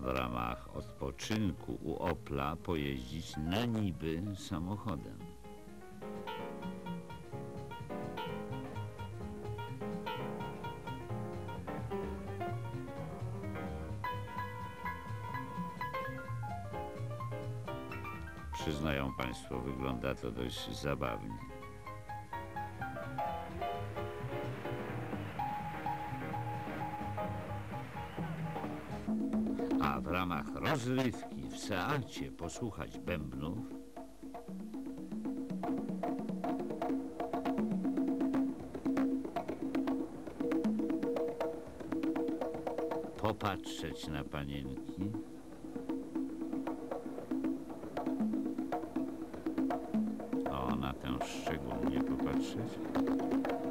w ramach odpoczynku u Opla pojeździć na niby samochodem. Przyznają państwo, wygląda to dość zabawnie. A w ramach rozrywki w Seacie posłuchać bębnów, popatrzeć na panienki, o, na tę szczególnie popatrzeć,